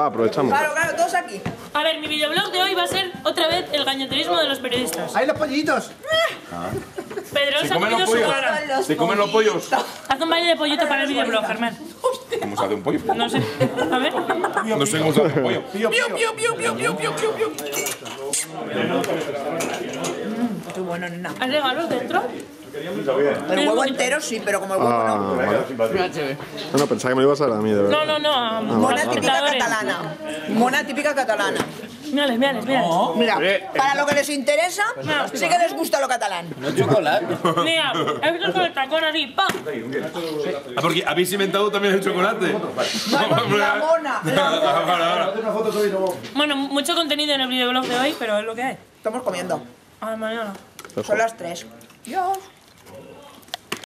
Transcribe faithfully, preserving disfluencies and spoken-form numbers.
aprovechamos. Claro, claro, todos aquí. A ver, mi videoblog de hoy va a ser otra vez el gañoterismo de los periodistas. ¡Ahí los pollitos! Pedro ¿Se se ha comen comido los su pollos? cara. ¿Se comen los pollos? Haz un baile de pollito para el videoblog, Germán. ¿Cómo se hace un pollo? No sé. A ver. No sé cómo se hace un pollo. Pío, pío, pío, pío, pío, pío, pío, pío, pío. Qué bueno, nena. ¿Has regalos dentro? El huevo entero sí, pero como el huevo Ah, no. vale. No, no, pensaba que me lo ibas a dar a mí, de verdad. No, no, no. A, a Mona los típica espectadores. catalana. Mona típica catalana. Mírales, mírales, mírales. Mira, para lo que les interesa, sí que les gusta lo catalán. No chocolate. Mira, esto con el tacón así, ¡pam! Ah, porque habéis inventado también el chocolate. La mona. La mona. Bueno, mucho contenido en el videoblog de hoy, pero es lo que hay. Estamos comiendo. A la mañana. Son las tres. Dios.